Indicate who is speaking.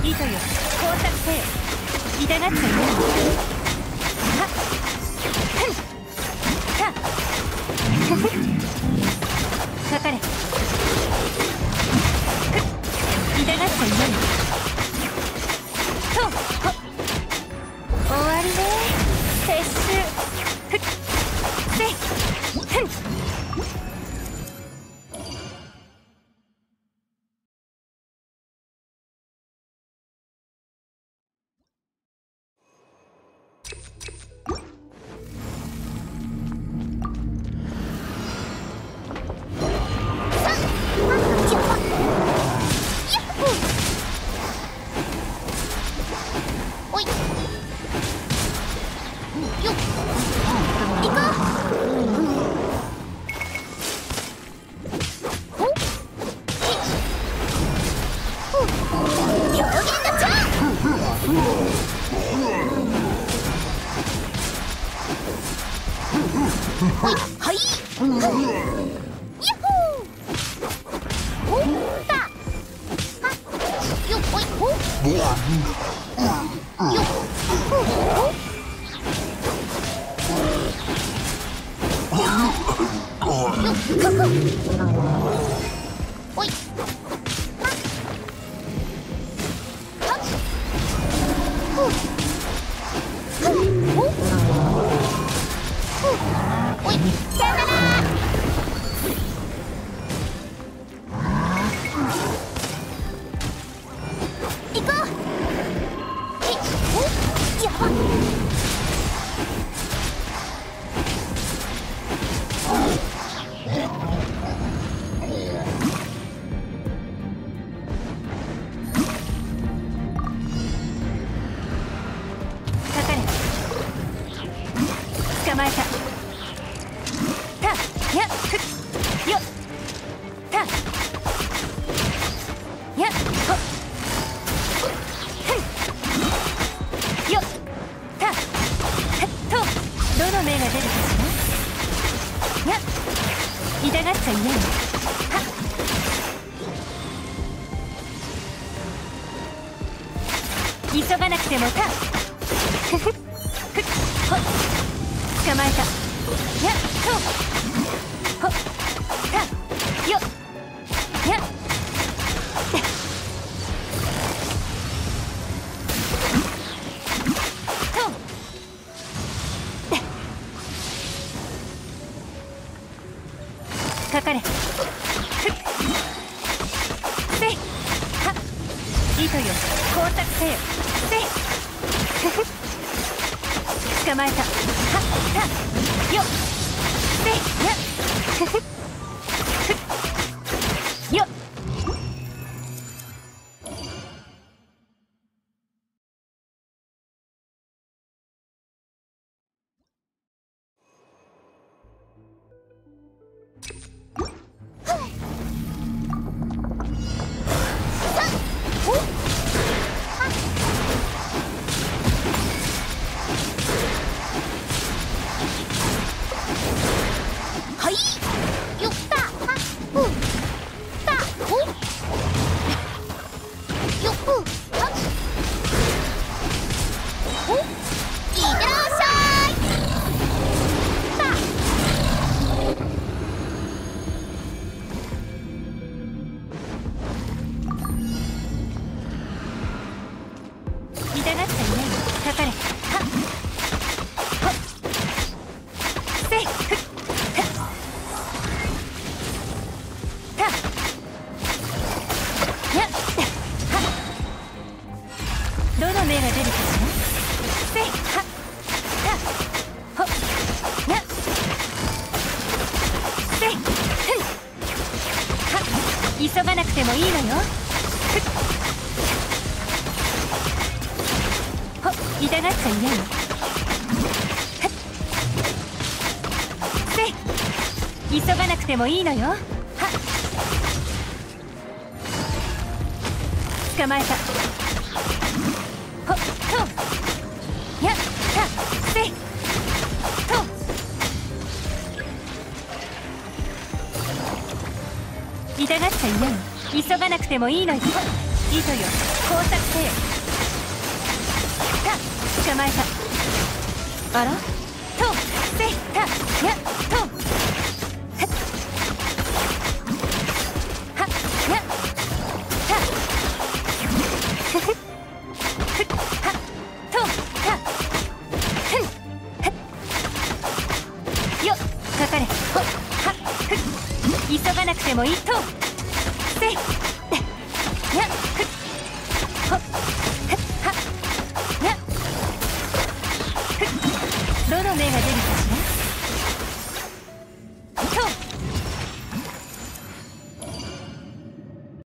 Speaker 1: 糸よ、工作せよ。痛がっちゃいない。はっふんはっかかれ。痛がっちゃいない。とほっ終わりね。撤収。ふっせいふん。捕まえた。たやふっよたやほっふんよたっと。どの目が出るかしら。や痛がっちゃいない。はっ急がなくてもたふふっふっほっ捕まえた。やっとほったよやっとかかれ。ふっせいはっ糸よ、工作せよ。せいふふっ捕まえた。はったよっせいやっふふっふっよっどの目が出るかしら。せいはったほやせいふんは急がなくてもいいのよ。ふっほ痛がっちゃいない。せい急がなくてもいいのよ。は捕まえた。ほっとやったせいと痛がっちゃいない。急がなくてもいいのよ。糸よ、工作せよ。 捕まえた。あらとせたやとはっやたふふふはっとたふんはっよっかかれほっはっふっ急がなくてもいいとせやふっほっはっやふっどの目が出るか